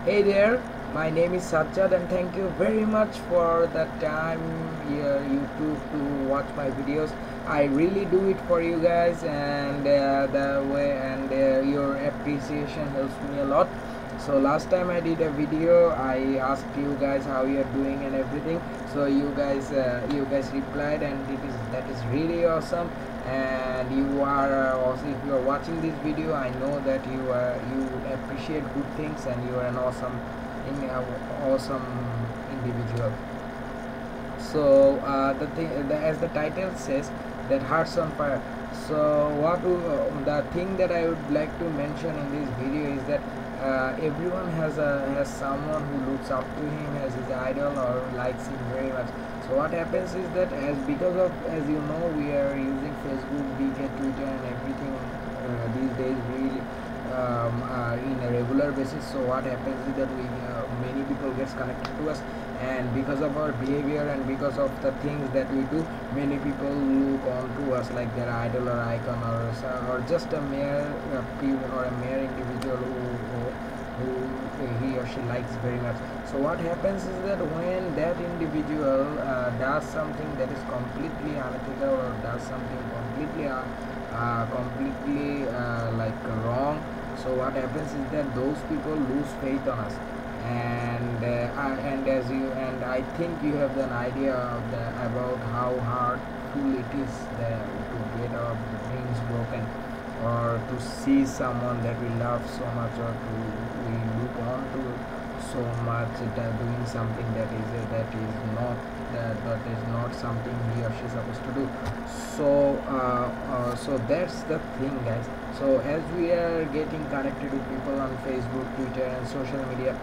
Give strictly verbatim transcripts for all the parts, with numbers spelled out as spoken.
Hey there, my name is Sajjad and thank you very much for the time uh, you took to watch my videos. I really do it for you guys, and uh, the way and uh, your appreciation helps me a lot. So last time I did a video, I asked you guys how you are doing and everything. So you guys uh, you guys replied, and it is that is really awesome. And you are uh, also, if you are watching this video, I know that you are you appreciate good things, and you are an awesome in, uh, awesome individual. So uh, the thing, the, as the title says, that hearts on fire. So what do, uh, the thing that I would like to mention in this video is that uh, everyone has a has someone who looks up to him as his idol or likes him very much. So what happens is that, as because of, as you know, we are using Facebook, we get Twitter and everything uh, these days really um, uh, in a regular basis. So what happens is that we uh, many people gets connected to us, and because of our behavior and because of the things that we do, many people look on to us like their idol or icon, or or just a mere uh, people or a mere individual who, who who he or she likes very much. So what happens is that when that individual uh, does something that is completely unethical, or does something completely uh, uh, completely uh, like wrong, so what happens is that those people lose faith on us. And uh, I- and as you and I think you have an idea of the, about how hardful it is uh, to get our dreams broken, or to see someone that we love so much, or to we look on to so much that doing something that is uh, that is not that, that is not something he or she is supposed to do. So uh, uh, so that's the thing, guys. So as we are getting connected with people on Facebook, Twitter and social media,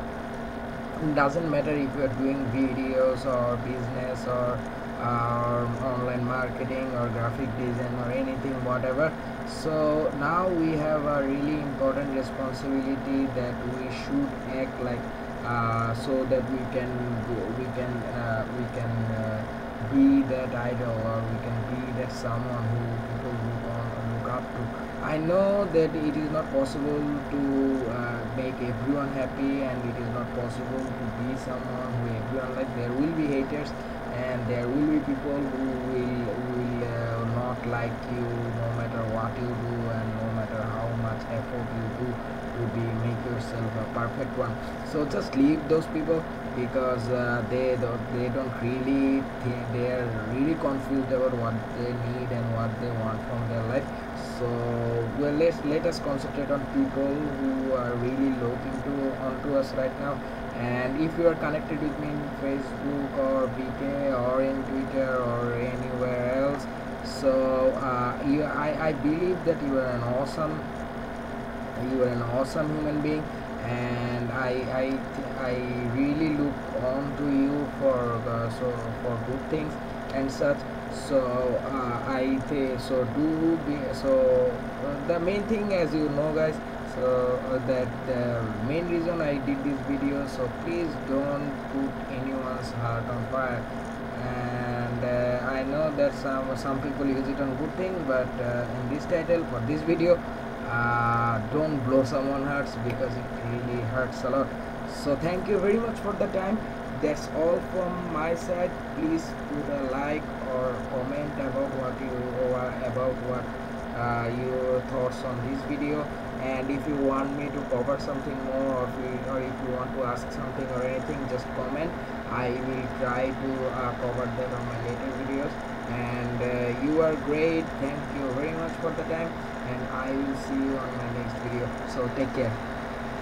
it doesn't matter if you are doing videos or business, or uh, online marketing or graphic design or anything whatever. So now we have a really important responsibility that we should act like, uh, so that we can go, we can uh, we can uh, be that idol, or we can be that someone who people look on look up to. I know that it is not possible to uh, make everyone happy, and it is not possible to be someone who everyone like. There will be haters, and there will be people who will will uh, not like you no matter what you do, and no matter how much effort you do to be make yourself a perfect one. So just leave those people, because uh, they don't they don't really think, they are really confused about what they need and what they want from their life. So well, let's let us concentrate on people who are really looking to onto us right now. And if you are connected with me in Facebook or B K or in Twitter or anywhere else, so uh, you, I, I believe that you are an awesome you are an awesome human being, and I I I really look on to you for uh, so for good things and such. So uh, I think so do be so uh, the main thing, as you know, guys, so uh, that the main reason I did this video. So please don't put anyone's heart on fire. And uh, I know that some some people use it on good thing, but uh, in this title for this video, uh, don't blow someone hearts, because it really hurts a lot. So thank you very much for the time. That's all from my side. Please put a like or comment about what you or about what uh, your thoughts on this video. And if you want me to cover something more, or if you, or if you want to ask something or anything, just comment. I will try to uh, cover that on my later videos. And uh, you are great. Thank you very much for the time, and I will see you on my next video. So take care.